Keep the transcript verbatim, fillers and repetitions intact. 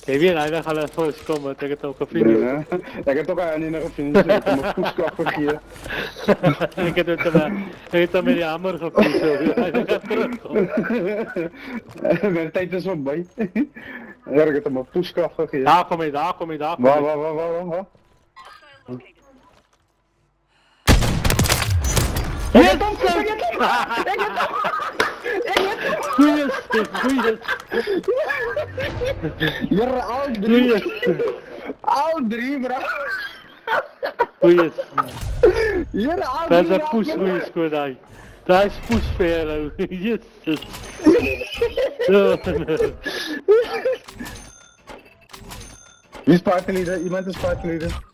Kijk weer, hij gaat naar voren komen tegen het ook een video. Ik heb toch aan nog een finish, ik heb mijn poeskappen hier. Ik heb het dan, ik heb dan met die hamer gepoest. Hij gaat terugkomen. Mijn tijd is op, boy. Ja, ik heb mijn poeskappen hier. Daar kom je, daar kom je, daar kom je. Waar, waar, waar, waar, waar? Yes! Goeie, goeie. Jere, al drie. Al drie, bro. Goeie. Jere, al Dat drie. is een poes, goeie scoorij. Dat is poesfeer, jezus. Wie is partyleader? Iemand is partyleader.